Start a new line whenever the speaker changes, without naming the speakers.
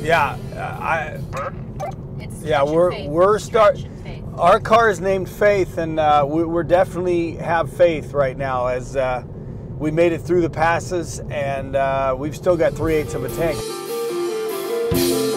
Yeah,
yeah,
our car is named Faith, and we're definitely have faith right now as we made it through the passes, and we've still got 3/8 of a tank.